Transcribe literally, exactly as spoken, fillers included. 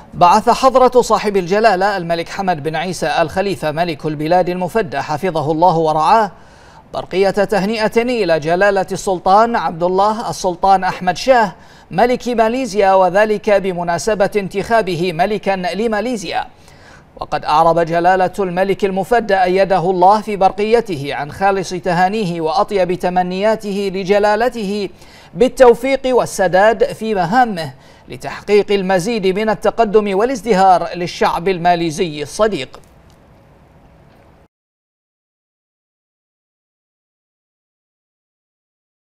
بعث حضرة صاحب الجلالة الملك حمد بن عيسى الخليفة ملك البلاد المفدى حفظه الله ورعاه برقية تهنئة إلى جلالة السلطان عبد الله السلطان أحمد شاه ملك ماليزيا، وذلك بمناسبة انتخابه ملكا لماليزيا. وقد أعرب جلالة الملك المفدى أيده الله في برقيته عن خالص تهانيه وأطيب تمنياته لجلالته بالتوفيق والسداد في مهامه لتحقيق المزيد من التقدم والازدهار للشعب الماليزي الصديق.